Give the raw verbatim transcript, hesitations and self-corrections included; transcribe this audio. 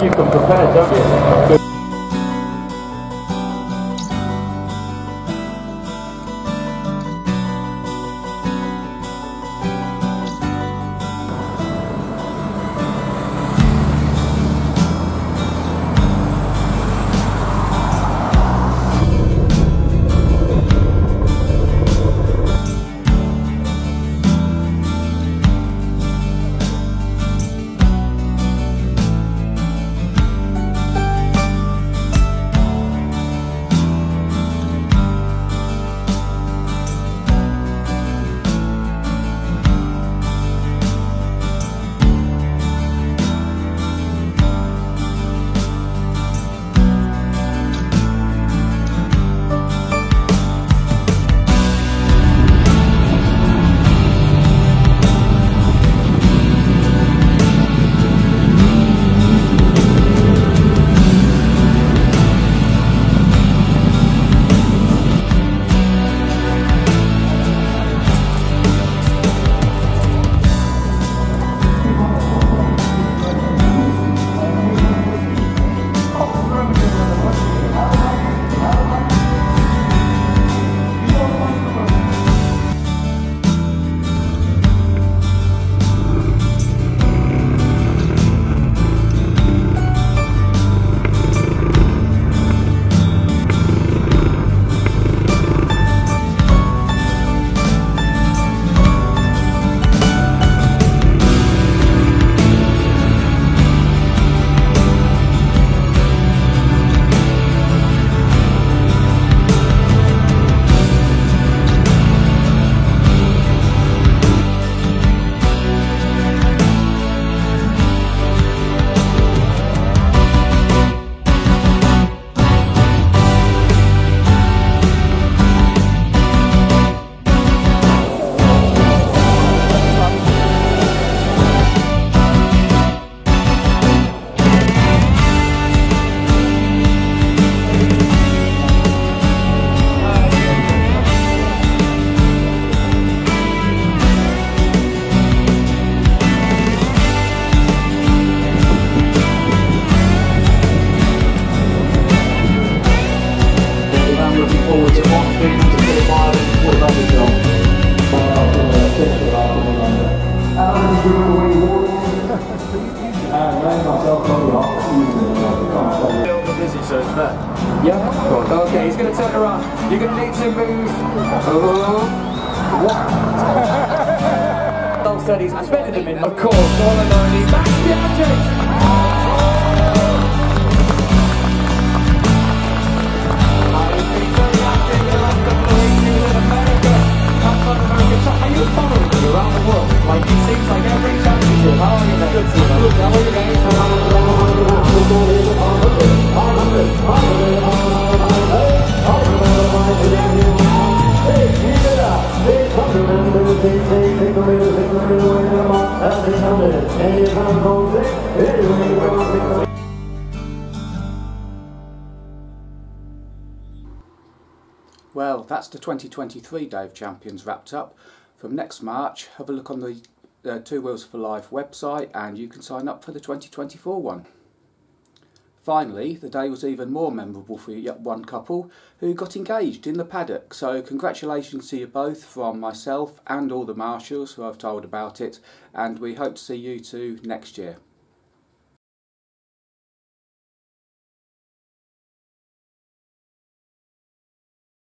You come prepared, don't you? Yeah? Good. Okay, he's going to turn around. You're going to need to move. Oh. What? Dog said he's better than me. Of course, all alone. He's back to the object. Are you following me around the world? Like it seems like every championship. How are you there? Good to you. Look, how are you going? Well, that's the twenty twenty-three Dave Champions wrapped up. From next March, have a look on the uh, Two Wheels for Life website and you can sign up for the twenty twenty-four one. Finally, the day was even more memorable for one couple who got engaged in the paddock. So congratulations to you both from myself and all the marshals who I've told about it, and we hope to see you two next year.